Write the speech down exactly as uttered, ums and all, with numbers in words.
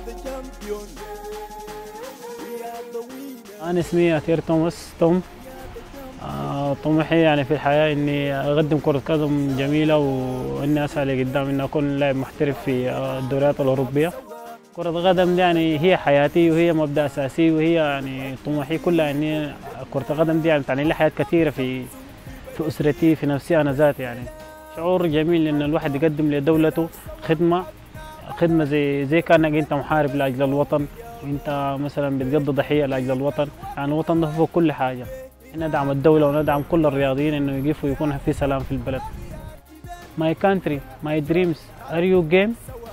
أنا اسمي أثير توماس توم. آه، طموحي يعني في الحياة إني أقدم كرة قدم جميلة وإني أسعى لقدام إني أكون لاعب محترف في آه، الدوريات الأوروبية. كرة القدم دي يعني هي حياتي وهي مبدأ أساسي وهي يعني طموحي كلها إني كرة القدم دي يعني تعني لي حياة كثيرة في في أسرتي في نفسي أنا ذاتي. يعني شعور جميل إن الواحد يقدم لدولته خدمة خدمة زي زي كأنك أنت محارب لأجل الوطن، وأنت مثلا بتقضي ضحية لأجل الوطن. يعني الوطن ده فوق كل حاجة. ندعم الدولة وندعم كل الرياضيين إنه يقفوا ويكون في سلام في البلد. My country, my dreams, are you game?